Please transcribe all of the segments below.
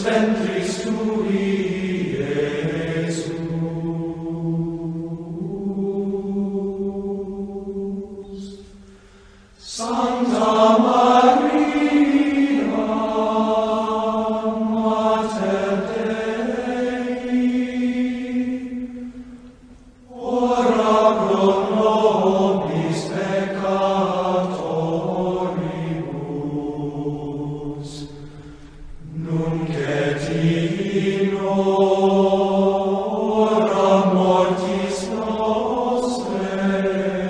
ventris tui, Iesus. Sancta Maria, Mater Dei, ora pro nobis peccatoribus, nunc et in hora mortis nostrae.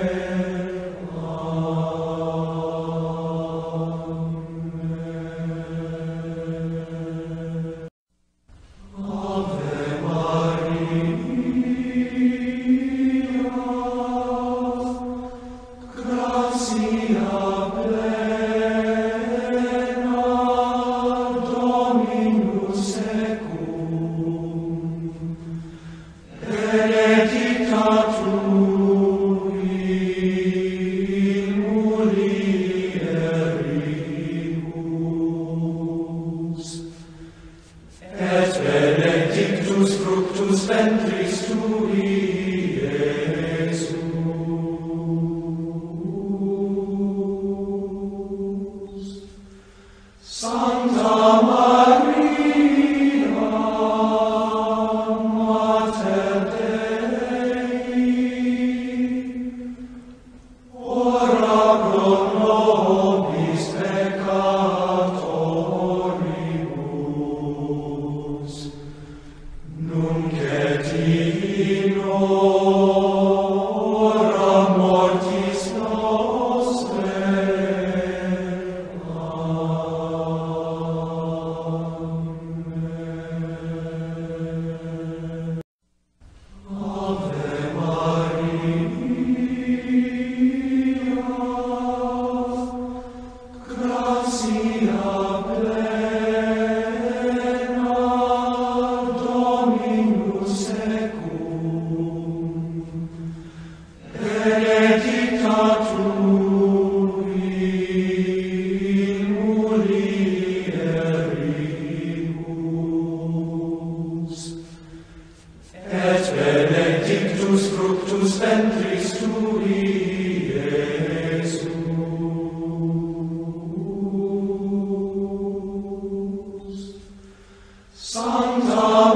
Benedictus fructus ventris tui, Iesus. Sancta Maria, Mater Dei, ora pro nobis peccatoribus, nunc et in hora mortis nostrae. Amen. Ave Maria, gratia plena, Dominus tecum, benedicta tui in mulieribus, et benedictus fructus ventris tui, Iesus. Sancta